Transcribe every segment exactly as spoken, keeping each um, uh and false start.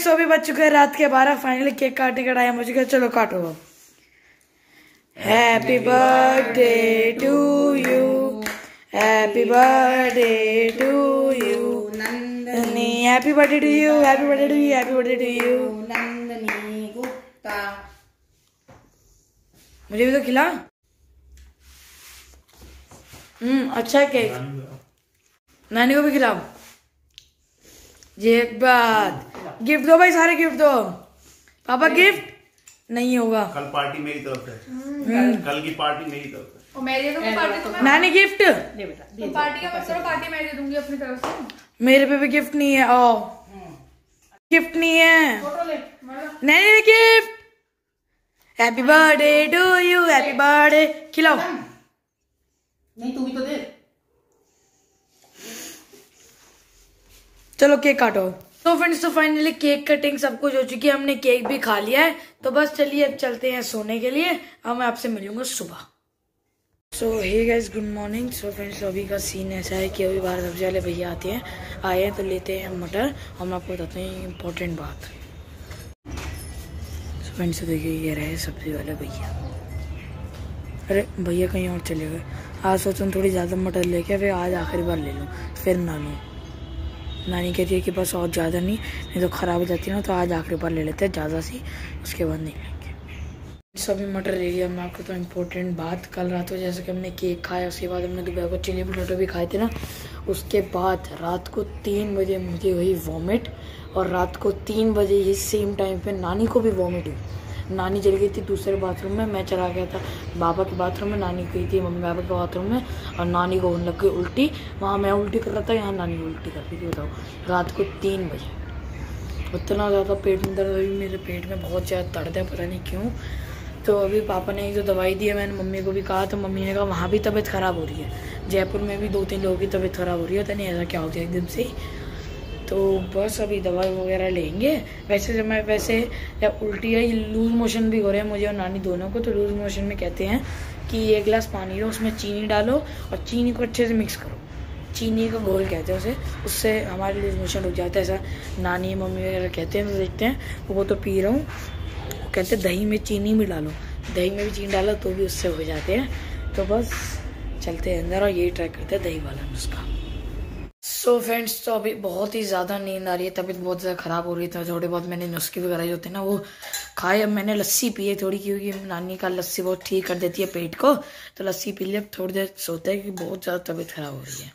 Friends अभी बज चुके हैं रात के बारह। फाइनली केक काटने का टाइम हो चुका है। चलो काटो। Happy birthday to you, happy birthday to you Nandini, happy birthday to you, happy birthday to you, happy birthday to you Nandini Gupta. मुझे भी तो खिला। हम्म अच्छा केक, नानी को भी खिलाओ। ये बात गिफ्ट दो भाई, सारे गिफ्ट दो। पापा गिफ्ट नहीं होगा, कल पार्टी मेरी तरफ से, कल की पार्टी मेरी तरफ से। और मैं दे दूंगी पार्टी तुम्हें। नानी गिफ्ट दे बेटा, तो पार्टी का मत करो, पार्टी मैं दे दूंगी अपनी तरफ से। मेरे पे भी गिफ्ट नहीं है। ओ गिफ्ट नहीं है। फोटो ले नहीं gift. Happy birthday to you, happy birthday. खिलाओ। नहीं तू भी तो दे। चलो केक काटो। तो फ्रेंड्स तो फाइनली केक कटिंग सब कुछ हो चुकी है, हमने केक भी खा लिया है। तो बस चलिए अब चलते हैं सोने के लिए। अब मैं आपसे मिलूंगा सुबह। So hey guys good morning. So friends अभी का सीन ऐसा है कि अभी बाहर सब्जी वाले भैया आते हैं, आए हैं तो लेते हैं मटर। हम आपको बताते हैं इम्पोर्टेंट बात। सो फ्रेंड्स देखिए ये रहे सब्जी वाले भैया। अरे भैया कहीं और चले गए। आज सोचूं थोड़ी ज़्यादा मटर लेके फिर आज आखिरी बार ले लूँ, फिर ना लूँ। नानी कहती है कि बस और ज़्यादा नहीं, नहीं तो ख़राब हो जाती है ना, तो आज आखिरी बार ले लेते हैं ज़्यादा सी, उसके बाद नहीं लेंगे। सभी मटर ले लिया। मैं आपको तो इम्पोर्टेंट बात, कल रात को जैसे कि हमने केक खाया, उसके बाद हमने दोपहर को चिली पोटैटो भी खाए थे ना, उसके बाद रात को तीन बजे मुझे हुई वॉमिट। और रात को तीन बजे ही सेम टाइम पे नानी को भी वॉमिट हुई। नानी चली गई थी दूसरे बाथरूम में, मैं चला गया था बाबा के बाथरूम में, नानी गई थी मम्मी पापा के बाथरूम में, और नानी को होने लग गई उल्टी। वहाँ मैं उल्टी कर रहा था, यहाँ नानी उल्टी कर रही थी। बताओ रात को तीन बजे उतना ज़्यादा पेट में दर्द हुई। मेरे पेट में बहुत ज़्यादा दर्द है, पता नहीं क्यों। तो अभी पापा ने एक जो दवाई दी है, मैंने मम्मी को भी कहा, तो मम्मी ने कहा वहाँ भी तबीयत ख़राब हो रही है। जयपुर में भी दो तीन लोगों की तबीयत ख़राब हो रही है, तो नहीं ऐसा क्या हो गया एकदम से। तो बस अभी दवाई वगैरह लेंगे। वैसे जब मैं वैसे जब उल्टी है, लूज मोशन भी हो रहे हैं मुझे और नानी दोनों को। तो लूज मोशन में कहते हैं कि एक गिलास पानी लो, उसमें चीनी डालो और चीनी को अच्छे से मिक्स करो। चीनी का घोल कहते हैं उसे, उससे हमारे लूज मोशन रुक जाता है, ऐसा नानी मम्मी वगैरह कहते हैं। तो देखते हैं, वो तो पी रहा हूँ। वो कहते हैं दही में चीनी भी डालो, दही में भी चीनी डालो तो भी उससे हो जाते हैं। तो बस चलते हैं अंदर और यही ट्राई करते हैं दही वाला नुस्खा। सो फ्रेंड्स तो अभी बहुत ही ज़्यादा नींद आ रही है, तबीयत बहुत ज़्यादा ख़राब हो रही है। तो थोड़े बहुत मैंने नुस्खे वगैरह जो होते हैं ना वो खाए। अब मैंने लस्सी पी है थोड़ी, क्योंकि नानी का लस्सी बहुत ठीक कर देती है पेट को। तो लस्सी पी लिया, थोड़ी देर सोते हैं, क्योंकि बहुत ज़्यादा तबीयत ख़राब हो रही है।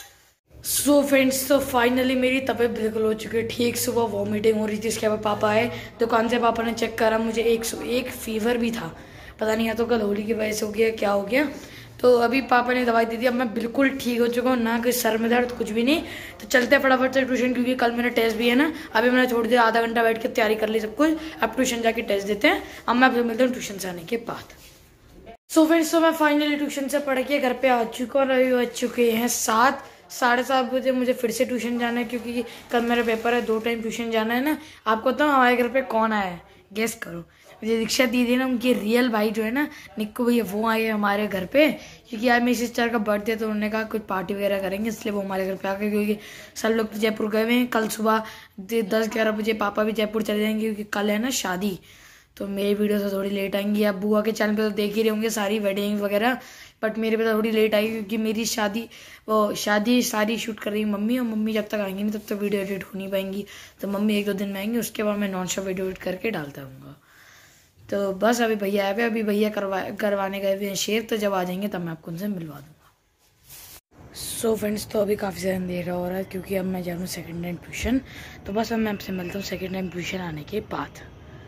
सो फ्रेंड्स तो फाइनली मेरी तबीयत बिल्कुल हो चुकी है ठीक। सुबह वॉमिटिंग हो रही थी, इसके बाद पापा आए दुकान से, पापा ने चेक करा, मुझे एक सौ एक फीवर भी था। पता नहीं है तो कल होली की वजह से हो गया क्या हो गया। तो अभी पापा ने दवाई दे दी, अब मैं बिल्कुल ठीक हो चुका हूँ, ना कोई सर में दर्द कुछ भी नहीं। तो चलते हैं फटाफट से ट्यूशन, क्योंकि कल मेरा टेस्ट भी है ना। अभी मैंने थोड़ी देर आधा घंटा बैठ के तैयारी कर ली सब कुछ। अब ट्यूशन जाके टेस्ट देते हैं। अब मैं आपसे मिलता हूँ ट्यूशन से आने के बाद। सो फ्रेंड्स तो मैं फाइनली ट्यूशन से पढ़ के घर पे आ चुका हूँ और अभी बज चुके हैं सात साढ़े सात बजे। मुझे फिर से ट्यूशन जाना है, क्योंकि कल मेरा पेपर है, दो टाइम ट्यूशन जाना है ना। आपको तो हमारे घर पे कौन आया है, गेस करो। मुझे दीक्षा दीदी ना, उनके रियल भाई जो है ना निक्कू भैया, वो आए हमारे घर पे, क्योंकि आज मेरी सिस्टर का बर्थडे। तो उन्होंने कहा कुछ पार्टी वगैरह करेंगे, इसलिए वो हमारे घर पे आ गए। क्योंकि सब लोग तो जयपुर गए हुए हैं। कल सुबह दस ग्यारह बजे पापा भी जयपुर चले जाएंगे, क्योंकि कल है ना शादी। तो मेरी वीडियो से थोड़ी लेट आएंगी। आप बुआ के चैनल पे तो देख ही रहे होंगे सारी वेडिंग वगैरह, बट मेरे पे तो थोड़ी लेट आएगी, क्योंकि मेरी शादी वो शादी सारी शूट कर रही है मम्मी। और मम्मी जब तक आएंगी नहीं तब तक वीडियो एडिट हो नहीं पाएंगी। तो मम्मी एक दो दिन में आएंगी, उसके बाद मैं नॉन स्टॉप वीडियो एडिट करके डालता हूँ। तो बस अभी भैया आए हुए, अभी भैया करवा करवाने गए हुए हैं शेर। तो जब आ जाएंगे तब मैं आपको उनसे मिलवा दूंगा। सो फ्रेंड्स तो अभी काफ़ी ज़्यादा अंधेरा हो रहा है, क्योंकि अब मैं जा रहा हूँ सेकेंड टाइम ट्यूशन। तो बस अब मैं आपसे मिलता हूँ सेकेंड टाइम ट्यूशन आने के बाद।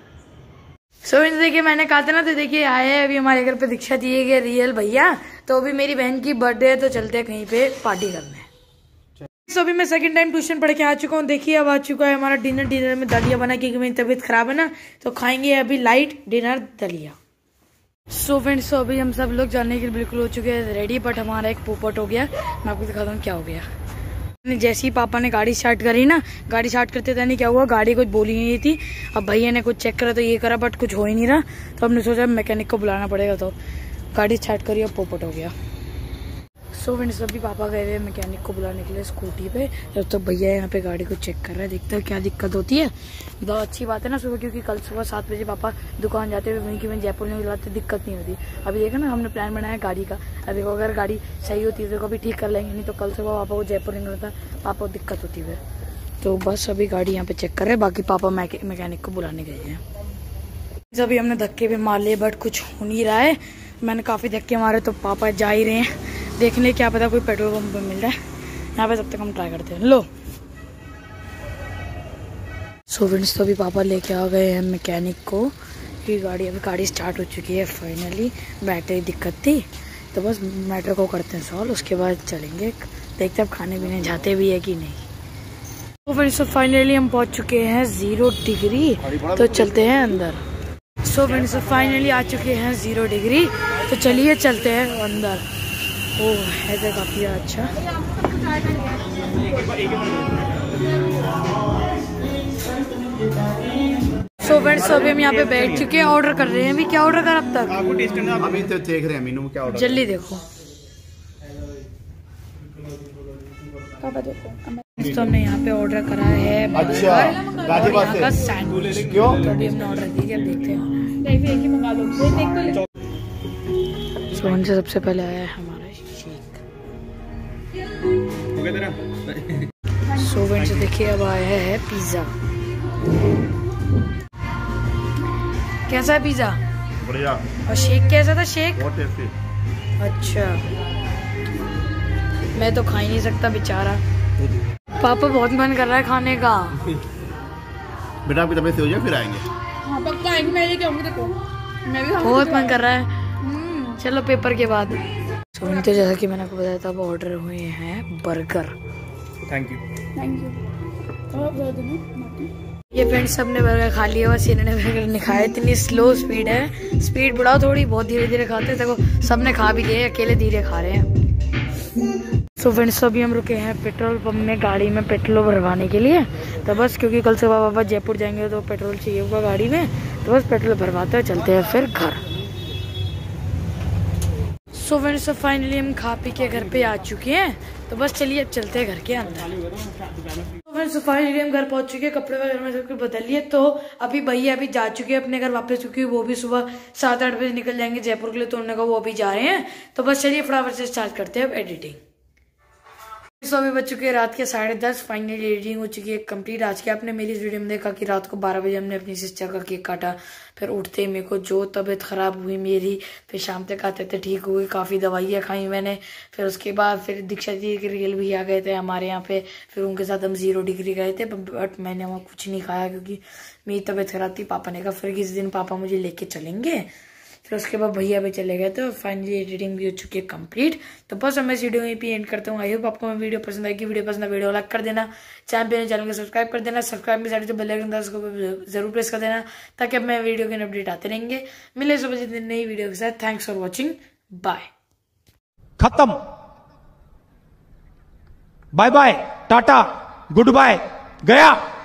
सो so, देखिए मैंने कहा था ना, तो देखिए आए हैं अभी हमारे घर पे दीक्षा दिए गए रियल भैया। तो अभी मेरी बहन की बर्थडे है, तो चलते हैं कहीं पे पार्टी करने। तो अभी मैं सेकंड टाइम ट्यूशन पढ़ के आ चुका हूँ। देखिए अब आ चुका है हमारा डिनर। डिनर में दलिया बना, क्योंकि मेरी तबीयत खराब है ना, तो खाएंगे अभी लाइट डिनर दलिया। सो फ्रेंड्स तो अभी हम सब लोग जाने के लिए बिल्कुल हो चुके हैं रेडी, बट हमारा एक पोपट हो गया। मैं आपको दिखाता हूँ क्या हो गया। जैसे ही पापा ने गाड़ी स्टार्ट करी ना, गाड़ी स्टार्ट करते थे नहीं क्या हुआ, गाड़ी कुछ बोली नहीं थी। अब भैया ने कुछ चेक करा तो ये करा, बट कुछ हो ही नहीं रहा। तो हमने सोचा मैकेनिक को बुलाना पड़ेगा। तो गाड़ी स्टार्ट करी, अब पोपट हो गया। सो सो फ्रेंड्स अभी पापा गए हुए मैकेनिक को बुलाने के लिए स्कूटी पे। जब तक भैया यहाँ पे गाड़ी को चेक कर रहा है, देखते हैं क्या दिक्कत होती है। बहुत अच्छी बात है ना सुबह, क्योंकि कल सुबह सात बजे पापा दुकान जाते हुए वहीं की वहीं जयपुर नहीं बुलाते, दिक्कत नहीं होती। अभी देखो ना हमने प्लान बनाया गाड़ी का, अब देखो अगर गाड़ी सही होती है तो कभी ठीक कर लेंगे, नहीं तो कल सुबह पापा को जयपुर नहीं मिलता, पापा को दिक्कत होती है। तो बस अभी गाड़ी यहाँ पे चेक कर रहे हैं, बाकी पापा मैकेनिक को बुलाने गए हैं। अभी हमने धक्के भी मार लिए बट कुछ हो नहीं रहा है। मैंने काफी धक्के मारे तो पापा जा ही रहे हैं देखने, क्या पता कोई पेट्रोल पंप पे मिल रहा है यहाँ पे, तब तक हम ट्राई करते हैं। लो सो फ्रेंड्स तो अभी पापा लेके आ गए हैं मैकेनिक को, कि गाड़ी अभी गाड़ी स्टार्ट हो चुकी है फाइनली। बैटरी दिक्कत थी तो बस मैटर को करते हैं सॉल्व, उसके बाद चलेंगे, देखते हैं अब खाने पीने जाते भी है कि नहीं। तो फ्रेंड्स तो फाइनली हम पहुंच चुके हैं जीरो डिग्री, तो चलते हैं अंदर। सो फ्रेंड्स तो फाइनली आ चुके हैं जीरो डिग्री, तो चलिए चलते हैं अंदर। ओह है तो काफी अच्छा। सो फ्रेंड्स अभी हम यहाँ पे बैठ चुके हैं, ऑर्डर कर रहे हैं। अभी क्या ऑर्डर कर अब तक? अभी तो देख रहे हैं मेनू में क्या ऑर्डर, जल्दी देखो। पापा देखो तो हमने यहाँ पे ऑर्डर करा है अच्छा गाजीपुर से सैंडविच। क्यों? तो अभी हमने ऑर्डर किया, अब देखते हैं। सो उनसे सबसे पहले आया है हमारा शेक। सो फ्रेंड्स देखिए अब आया है पिज्जा। कैसा है पिज्जा? बढ़िया। और शेक कैसा था? शेक बहुत टेस्टी। अच्छा मैं तो खा ही नहीं सकता बेचारा। पापा बहुत मन कर रहा है खाने का। बेटा आपकी तबीयत सही हो जाए फिर आएंगे। हाँ पक्का आएंगे, मैं लेके आऊंगी देखो, मैं भी बहुत मन कर रहा है। चलो पेपर के बाद। तो तो जैसा कि मैंने आपको बताया था अब ऑर्डर हुए हैं burger. Thank you thank you. ये फ्रेंड्स सबने बर्गर खा लिया, बस इन्होंने बर्गर नहीं खाया। इतनी स्लो स्पीड है, स्पीड बढ़ाओ थोड़ी, बहुत धीरे धीरे खाते हैं। देखो सबने खा भी लिए, अकेले धीरे खा रहे हैं। सो फ्रेंड्स अभी हम रुके हैं पेट्रोल पंप में गाड़ी में पेट्रोल भरवाने के लिए। तो बस क्योंकि कल सुबह पापा जयपुर जाएंगे तो पेट्रोल चाहिए होगा गाड़ी में, तो बस पेट्रोल भरवाते हैं, चलते हैं फिर घर। सो फ्रेंड्स फाइनली हम खा पी के घर पे आ चुके हैं, तो बस चलिए अब चलते हैं घर के अंदर। तो फ्रेंड्स फाइनली हम घर पहुंच चुके हैं, कपड़े वगैरह में सब कुछ बदल लिए। तो अभी भैया अभी जा चुके हैं अपने घर वापस, चुके वो भी सुबह सात आठ बजे निकल जाएंगे जयपुर के लिए, तो उन्होंने कहा वो अभी जा रहे हैं। तो बस चलिए फटाफट से स्टार्ट करते हैं अब एडिटिंग। सो अभी बज चुके हैं रात के साढ़े दस। फाइनली एडिटिंग हो चुकी है कंप्लीट। आज के आपने मेरी इस वीडियो में देखा कि रात को बारह बजे हमने अपनी सिस्टर का केक काटा, फिर उठते ही मेरे को जो तबीयत खराब हुई मेरी, फिर शाम तक आते थे ठीक हुई, काफ़ी दवाइयाँ खाई मैंने। फिर उसके बाद फिर दीक्षा जी के रियल भी आ गए थे हमारे यहाँ पे, फिर उनके साथ हम जीरो डिग्री गए थे, बट मैंने वहाँ कुछ नहीं खाया क्योंकि मेरी तबीयत खराब थी। पापा ने कहा फिर किस दिन पापा मुझे लेके चलेंगे। फिर उसके बाद भैया भी चले गए, तो फाइनली एडिटिंग भी हो चुकी है कंप्लीट। तो बस मैं इस वीडियो में भी एंड करता हूँ। आई होप आपको मेरी वीडियो पसंद आएगी। वीडियो पसंद है वीडियो लाइक कर देना, चैनल पे चैनल को सब्सक्राइब कर देना, सब्सक्राइब में साइड जो बेल आइकन था उसको जरूर प्रेस कर देना, ताकि अब मैं वीडियो के अपडेट आते रहेंगे। मिले सुबह नई वीडियो के साथ। Thanks for watching, bye. खत्म, bye bye, tata, goodbye, गया।